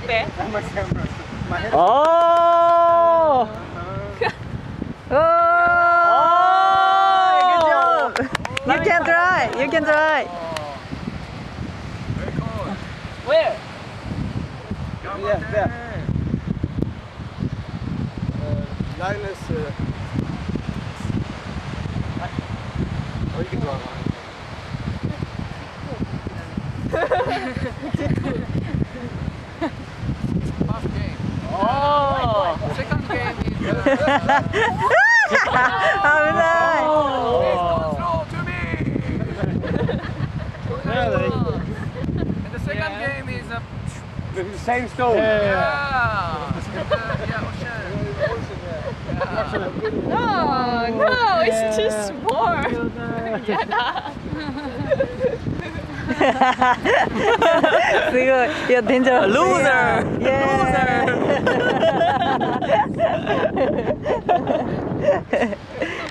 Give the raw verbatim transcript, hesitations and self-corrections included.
っておー Oh, good job. You can try. You can try. Where? Yeah, there. Linus. Oh, you can draw one. First game. Oh. Second game is. Uh, 危ない。 Please control to me. Really? And the second Yeah. game is. Uh, The same stone. yeah. Uh, yeah, ocean. No, no, it's too small. やだ。 すごい。いや、デンジャラス。 Loser! Loser!